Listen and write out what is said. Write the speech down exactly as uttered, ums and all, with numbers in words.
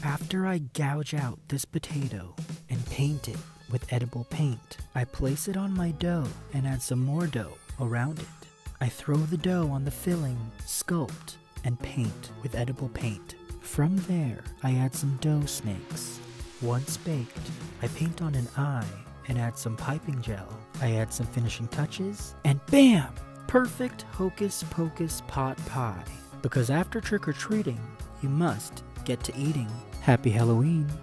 After I gouge out this potato and paint it with edible paint, I place it on my dough and add some more dough around it. I throw the dough on the filling, sculpt, and paint with edible paint. From there, I add some dough snakes. Once baked, I paint on an eye and add some piping gel. I add some finishing touches, and bam! Perfect Hocus Pocus pot pie. Because after trick-or-treating, you must get to eating. Happy Halloween!